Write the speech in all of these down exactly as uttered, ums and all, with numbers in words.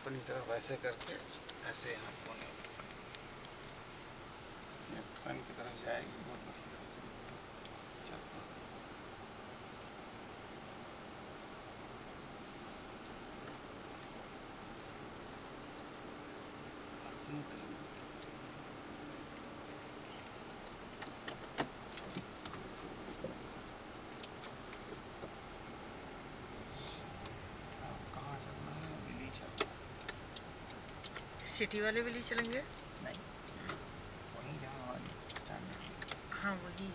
अपनी तरफ ऐसे करके ऐसे यहाँ कोने सन की तरफ जाएगी, बहुत बढ़िया चलता है। कहाँ चलना है? विली चलना है। सिटी वाले विली चलेंगे? नहीं, वहीं जहाँ हमारी स्टैंडर्ड। हाँ वही।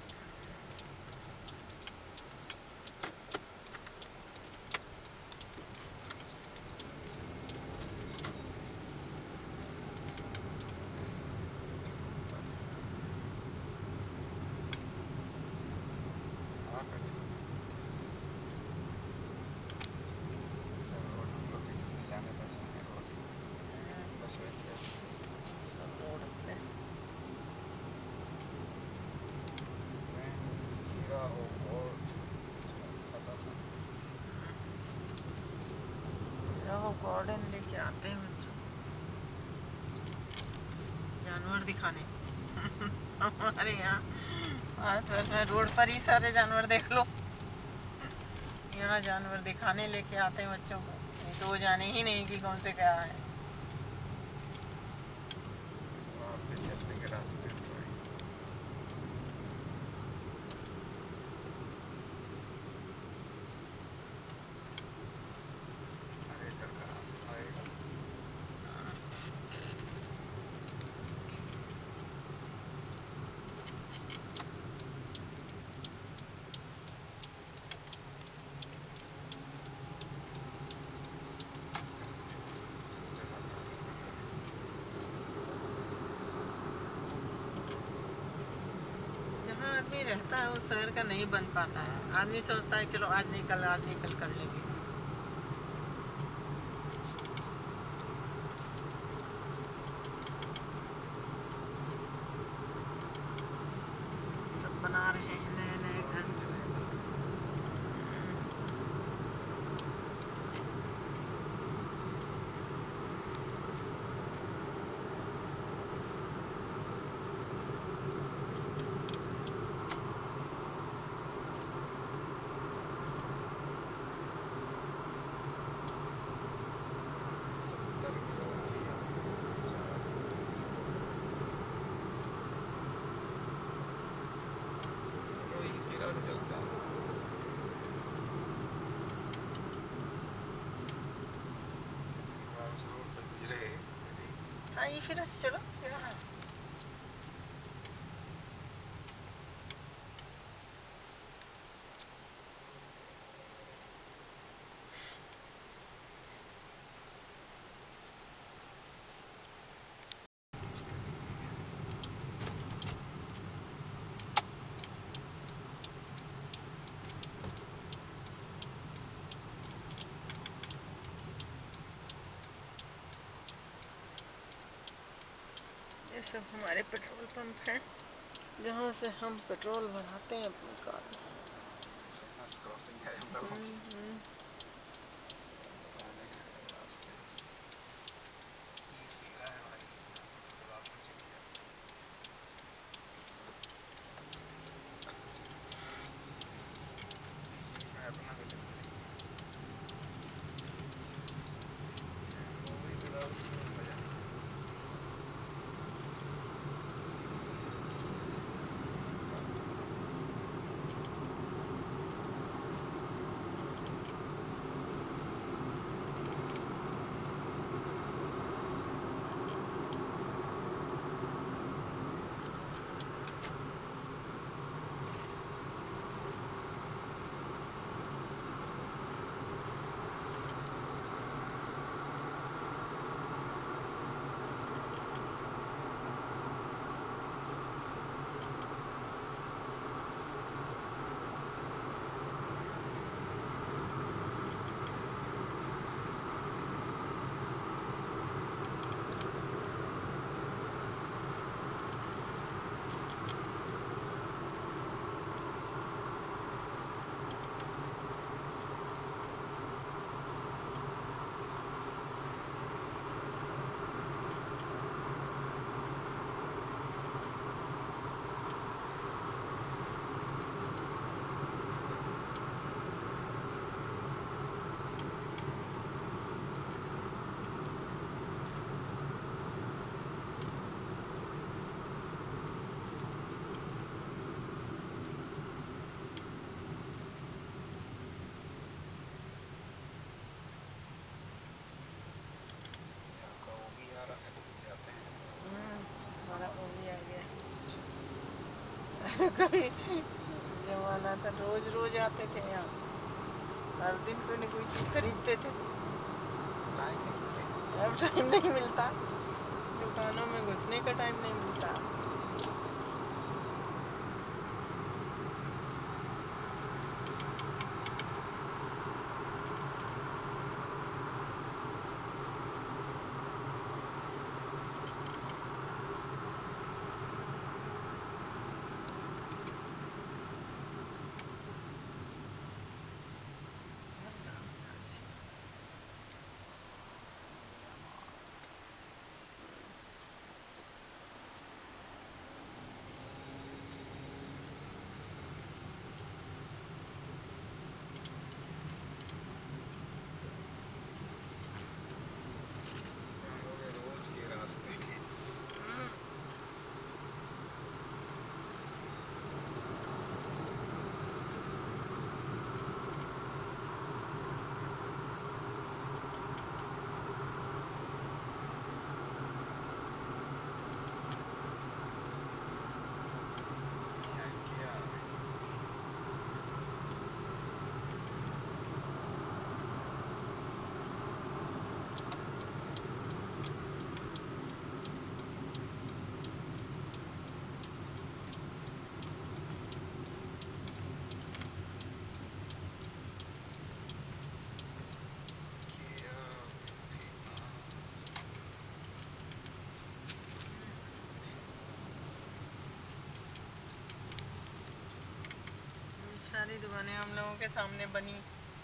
गार्डन लेके आते हैं बच्चों, जानवर दिखाने। हमारे यहाँ भारतवर्ष में रोड पर ही सारे जानवर देख लो। यहाँ जानवर दिखाने लेके आते हैं बच्चों को, नहीं तो वो जाने ही नहीं कि कौन से क्या है। चलने के रास्ते आदमी रहता है, वो शहर का नहीं बन पाता है। आदमी सोचता है चलो आज नहीं कल, आज नहीं कल कर लेंगे। सब बना रहे हैं नए नए घर। हाँ ये फिर चलो यहाँ ये सब हमारे पेट्रोल पंप हैं, जहाँ से हम पेट्रोल भराते हैं अपनी कार में। अपना भी लगता है। कोई जमाना था, रोज रोज आते थे यहाँ, हर दिन कोई न कोई चीज खरीदते थे। टाइम नहीं अब टाइम नहीं मिलता, दुकानों में घुसने का टाइम नहीं मिलता। रोज के रास्ते के। सारी दुकानें हम लोगों के सामने बनी।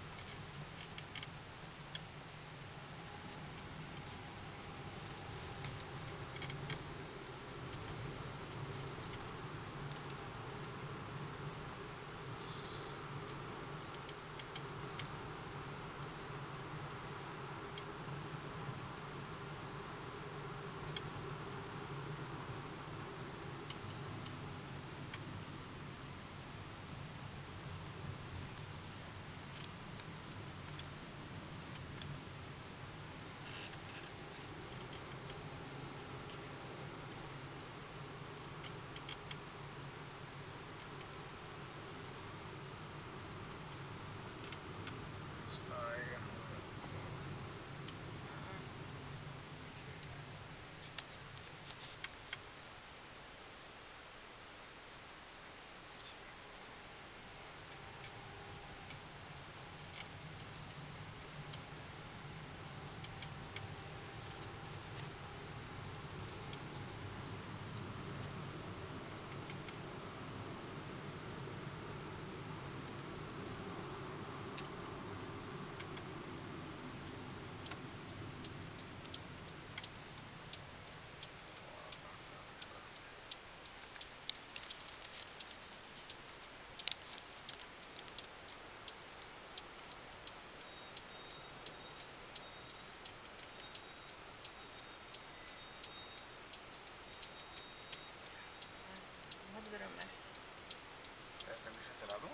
बहुत गर्म है। एयर कंडीशनर चला दूं?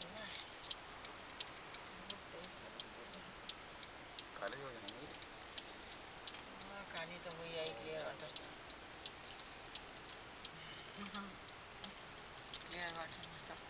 बहुत तेज लग रही है। काली हो जाएंगी। हाँ, काली तो हुई आई क्लियर वाटर से। क्लियर वाटर में तो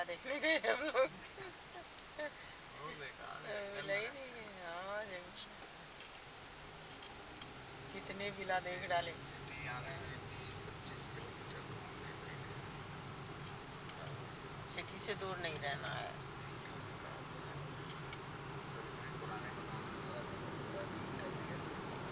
देखने गए हम लोग। वो बेकार है, विला ही नहीं है। हाँ कितने विला देख डाले। सिटी आने में बीस पच्चीस किलोमीटर घूमने फिरने। सिटी से दूर नहीं रहना है। सब अपने पुराने मकान वगैरह तो सब पूरा ठीक कर दिया।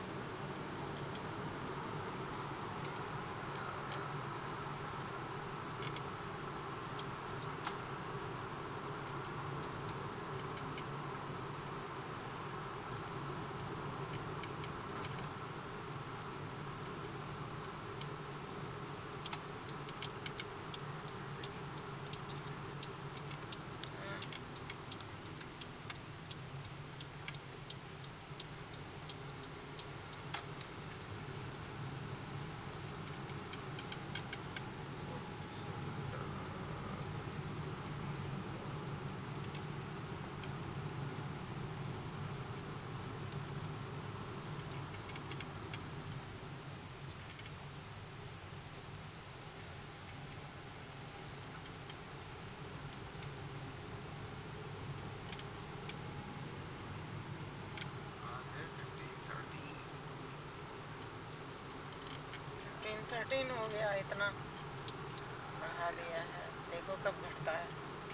थर्टीन हो गया, इतना बढ़ा दिया है। देखो कब घटता है।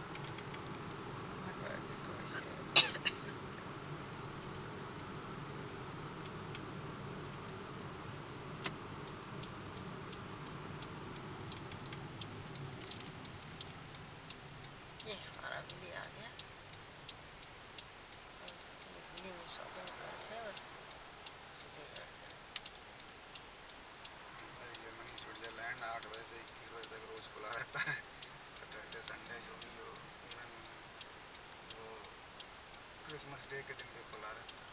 वैसे तो ये ये हमारा बिल्ली आ गया। बिल्ली में शॉपिंग करते हैं बस। जर्मनी स्विट्जरलैंड आठ बजे से इक्कीस बजे तक रोज खुला रहता है। सैटरडे संडे जो भी हो, इवन वो क्रिसमस डे के दिन भी खुला रहता है।